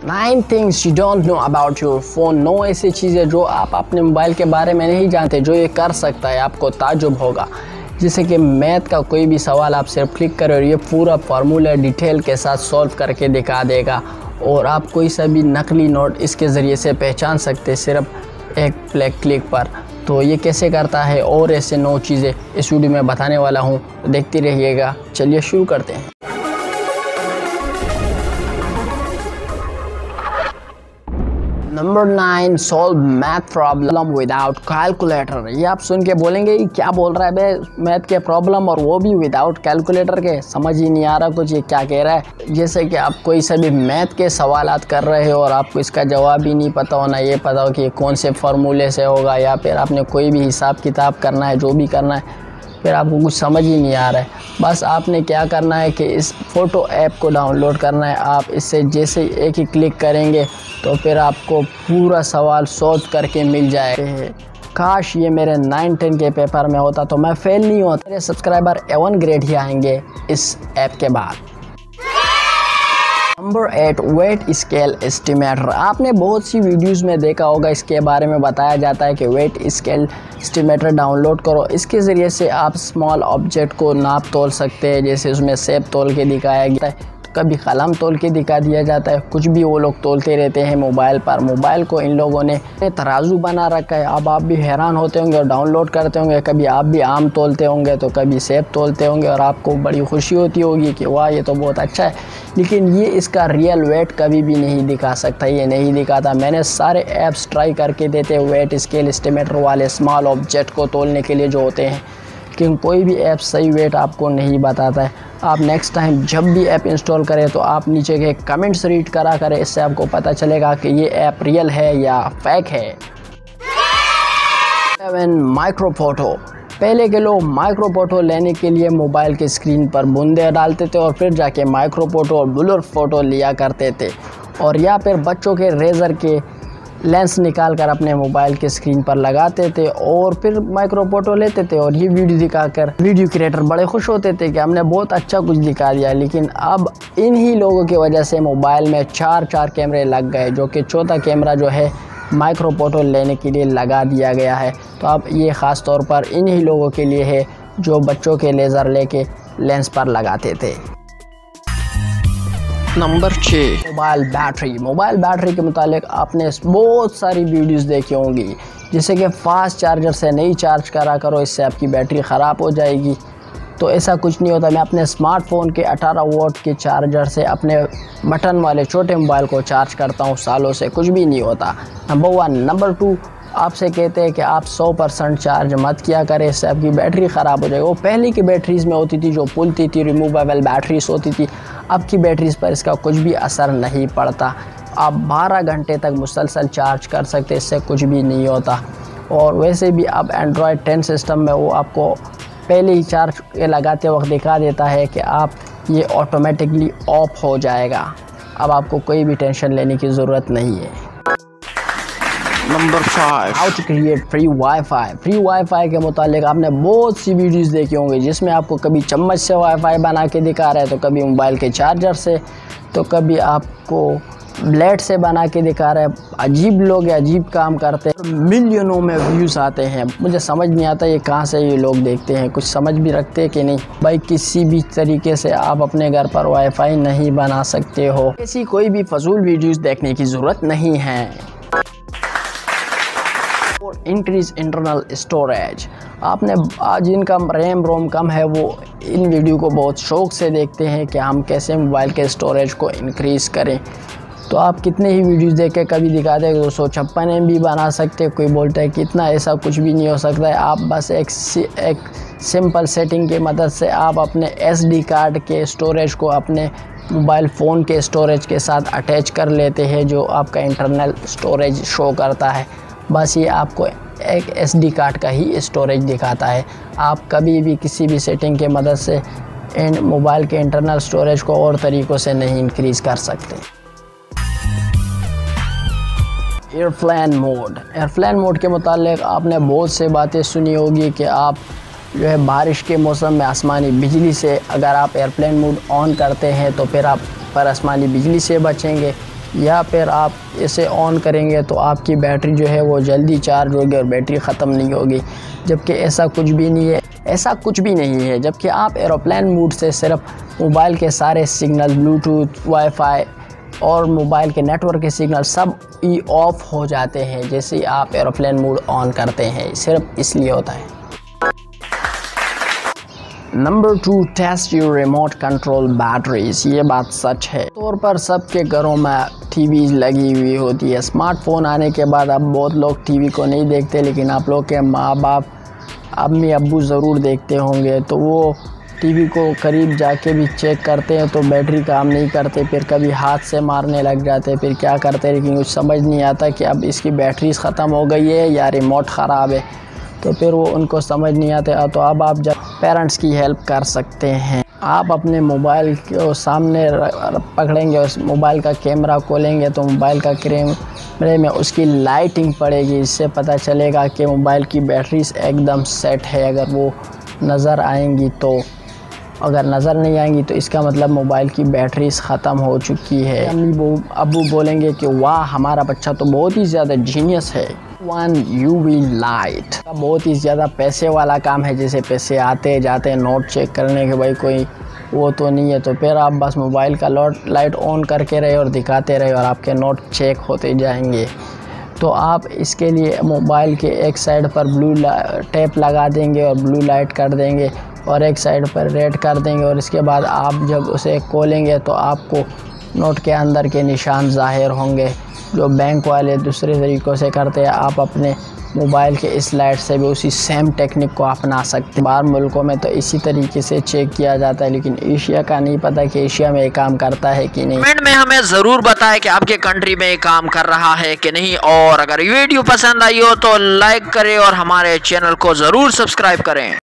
9 things you don't know about your phone। 9 ऐसी चीज़ें जो आप अपने मोबाइल के बारे में नहीं जानते, जो ये कर सकता है, आपको ताज्जुब होगा। जैसे कि मैथ का कोई भी सवाल आप सिर्फ क्लिक करें और ये पूरा फार्मूला डिटेल के साथ सॉल्व करके दिखा देगा, और आप कोई सा भी नकली नोट इसके ज़रिए से पहचान सकते सिर्फ एक क्लिक पर। तो ये कैसे करता है और ऐसे 9 चीज़ें इस वीडियो में बताने वाला हूँ, तो देखते रहिएगा। चलिए शुरू करते हैं। Number 9, solve math problem without calculator. ये आप सुन के बोलेंगे ये क्या बोल रहा है बे, मैथ के प्रॉब्लम और वो भी विदाउट कैलकुलेटर के, समझ ही नहीं आ रहा कुछ ये क्या कह रहा है। जैसे कि आप कोई सभी मैथ के सवालात कर रहे हो और आपको इसका जवाब ही नहीं पता होना, ये पता हो कि कौन से फार्मूले से होगा, या फिर आपने कोई भी हिसाब किताब करना है, जो भी करना है, फिर आपको कुछ समझ ही नहीं आ रहा है। बस आपने क्या करना है कि इस फ़ोटो ऐप को डाउनलोड करना है। आप इससे जैसे एक ही क्लिक करेंगे तो फिर आपको पूरा सवाल सॉल्व करके मिल जाएगा। काश ये मेरे 9-10 के पेपर में होता तो मैं फेल नहीं होता। मेरे सब्सक्राइबर 1 ग्रेड ही आएंगे इस ऐप के बाद। Number 8, weight scale estimator. आपने बहुत सी वीडियोस में देखा होगा, इसके बारे में बताया जाता है कि वेट स्केल एस्टिमेटर डाउनलोड करो। इसके ज़रिए से आप स्मॉल ऑब्जेक्ट को नाप तोल सकते हैं। जैसे उसमें सेब तोल के दिखाया गया है, कभी कलम तोल के दिखा दिया जाता है, कुछ भी वो लोग तोलते रहते हैं मोबाइल पर। मोबाइल को इन लोगों ने तराजू बना रखा है। अब आप भी हैरान होते होंगे और डाउनलोड करते होंगे, कभी आप भी आम तोलते होंगे तो कभी सेब तोलते होंगे और आपको बड़ी खुशी होती होगी कि वाह ये तो बहुत अच्छा है। लेकिन ये इसका रियल वेट कभी भी नहीं दिखा सकता, ये नहीं दिखाता। मैंने सारे ऐप्स ट्राई करके देते वेट स्केल एस्टिमेटर वाले स्मॉल ऑब्जेक्ट को तोलने के लिए जो होते हैं, लेकिन कोई भी ऐप सही वेट आपको नहीं बताता है। आप नेक्स्ट टाइम जब भी ऐप इंस्टॉल करें तो आप नीचे के कमेंट्स रीड करा करें, इससे आपको पता चलेगा कि ये ऐप रियल है या फेक है। 7, माइक्रो फोटो। पहले के लोग माइक्रो फोटो लेने के लिए मोबाइल के स्क्रीन पर बूंदे डालते थे और फिर जाके माइक्रो फोटो और ब्लर फोटो लिया करते थे, और या फिर बच्चों के रेज़र के लेंस निकाल कर अपने मोबाइल के स्क्रीन पर लगाते थे और फिर माइक्रो फोटो लेते थे, और ये वीडियो दिखाकर वीडियो क्रिएटर बड़े खुश होते थे कि हमने बहुत अच्छा कुछ दिखा दिया। लेकिन अब इन्हीं लोगों की वजह से मोबाइल में 4 कैमरे लग गए, जो कि चौथा कैमरा जो है माइक्रो फोटो लेने के लिए लगा दिया गया है। तो अब ये ख़ास तौर पर इन्हीं लोगों के लिए है जो बच्चों के लेज़र लेके लेंस पर लगाते थे। Number 6, mobile battery. Mobile battery के मुतालिक आपने बहुत सारी वीडियोस देखी होंगी, जैसे कि फ़ास्ट चार्जर से नहीं चार्ज करा करो, इससे आपकी बैटरी ख़राब हो जाएगी। तो ऐसा कुछ नहीं होता। मैं अपने स्मार्टफोन के 18 वोल्ट के चार्जर से अपने बटन वाले छोटे मोबाइल को चार्ज करता हूँ, सालों से कुछ भी नहीं होता। नंबर 1। नंबर 2, आपसे कहते हैं कि आप 100% चार्ज मत किया करें, इससे आपकी बैटरी ख़राब हो जाएगी। वो पहले की बैटरीज़ में होती थी जो पुलती थी, रिमूवेबल बैटरीज होती थी। अब की बैटरीज़ पर इसका कुछ भी असर नहीं पड़ता। आप 12 घंटे तक मुसलसल चार्ज कर सकते, इससे कुछ भी नहीं होता। और वैसे भी अब एंड्रॉयड 10 सिस्टम में वो आपको पहले ही चार्ज लगाते वक्त दिखा देता है कि आप ये ऑटोमेटिकली ऑफ हो जाएगा। अब आपको कोई भी टेंशन लेने की ज़रूरत नहीं है। Number 5, how to create free wifi. Free wifi के मुतालिक आपने बहुत सी वीडियोस देखी होंगी, जिसमें आपको कभी चम्मच से वाईफाई बना के दिखा रहा है, तो कभी मोबाइल के चार्जर से, तो कभी आपको ब्लेड से बना के दिखा रहा है। अजीब लोग अजीब काम करते हैं, मिलियनों में व्यूज़ आते हैं। मुझे समझ नहीं आता ये कहाँ से ये लोग देखते हैं, कुछ समझ भी रखते हैं कि नहीं। भाई किसी भी तरीके से आप अपने घर पर वाईफाई नहीं बना सकते हो। ऐसी कोई भी फजूल वीडियोस देखने की ज़रूरत नहीं है। Increase internal storage. आपने आज जिनका रैम रोम कम है वो इन वीडियो को बहुत शौक़ से देखते हैं कि हम कैसे मोबाइल के स्टोरेज को इंक्रीज़ करें। तो आप कितने ही वीडियोस देख के कभी दिखाते हैं 256 MB बना सकते हैं, कोई बोलता है कितना, ऐसा कुछ भी नहीं हो सकता है। आप बस एक सिंपल सेटिंग की मदद से आप अपने SD कार्ड के स्टोरेज को अपने मोबाइल फ़ोन के स्टोरेज के साथ अटैच कर लेते हैं, जो आपका इंटरनल स्टोरेज शो करता है। बस ये आपको एक SD कार्ड का ही स्टोरेज दिखाता है। आप कभी भी किसी भी सेटिंग के मदद से इन मोबाइल के इंटरनल स्टोरेज को और तरीक़ों से नहीं इंक्रीज़ कर सकते। Airplane mode. एयरप्लेन मोड के मुतालिक आपने बहुत से बातें सुनी होगी कि आप जो है बारिश के मौसम में आसमानी बिजली से अगर आप एयरप्लेन मोड ऑन करते हैं तो फिर आप पर आसमानी बिजली से बचेंगे। या फिर आप इसे ऑन करेंगे तो आपकी बैटरी जो है वो जल्दी चार्ज होगी और बैटरी ख़त्म नहीं होगी, जबकि ऐसा कुछ भी नहीं है। ऐसा कुछ भी नहीं है, जबकि आप एरोप्लेन मोड से सिर्फ मोबाइल के सारे सिग्नल, ब्लूटूथ, वाईफाई और मोबाइल के नेटवर्क के सिग्नल सब ही ऑफ हो जाते हैं जैसे ही आप एरोप्लेन मोड ऑन करते हैं। सिर्फ इसलिए होता है। Number 2, test your remote control batteries. ये बात सच है। तौर पर सबके घरों में टीवी लगी हुई होती है। स्मार्टफोन आने के बाद अब बहुत लोग टीवी को नहीं देखते, लेकिन आप लोग के माँ बाप, अम्मी अब्बू ज़रूर देखते होंगे। तो वो टीवी को करीब जाके भी चेक करते हैं तो बैटरी काम नहीं करते, फिर कभी हाथ से मारने लग जाते, फिर क्या करते, लेकिन कुछ समझ नहीं आता कि अब इसकी बैटरी ख़त्म हो गई है या रिमोट ख़राब है। तो फिर वो उनको समझ नहीं आता। तो अब आप जब पेरेंट्स की हेल्प कर सकते हैं, आप अपने मोबाइल को सामने पकड़ेंगे और मोबाइल का कैमरा खोलेंगे तो मोबाइल का कैमरे में उसकी लाइटिंग पड़ेगी। इससे पता चलेगा कि मोबाइल की बैटरीज एकदम सेट है। अगर वो नज़र आएंगी तो, अगर नज़र नहीं आएंगी तो इसका मतलब मोबाइल की बैटरीज ख़त्म हो चुकी है। अम्मी अब्बू बोलेंगे कि वाह, हमारा बच्चा तो बहुत ही ज़्यादा जीनियस है। 1 UV लाइट का बहुत ही ज़्यादा पैसे वाला काम है, जैसे पैसे आते जाते हैं, नोट चेक करने के भाई कोई वो तो नहीं है। तो फिर आप बस मोबाइल का लाइट ऑन करके रहे और दिखाते रहे और आपके नोट चेक होते जाएंगे। तो आप इसके लिए मोबाइल के एक साइड पर ब्लू टेप लगा देंगे और ब्लू लाइट कर देंगे और एक साइड पर रेड कर देंगे, और इसके बाद आप जब उसे खोलेंगे तो आपको नोट के अंदर के निशान ज़ाहिर होंगे, जो बैंक वाले दूसरे तरीक़ों से करते हैं। आप अपने मोबाइल के इस लाइट से भी उसी सेम टेक्निक को अपना सकते हैं। बाहर मुल्कों में तो इसी तरीके से चेक किया जाता है, लेकिन एशिया का नहीं पता कि एशिया में ये काम करता है कि नहीं। कमेंट में हमें ज़रूर बताएं कि आपके कंट्री में ये काम कर रहा है कि नहीं, और अगर वीडियो पसंद आई हो तो लाइक करें और हमारे चैनल को ज़रूर सब्सक्राइब करें।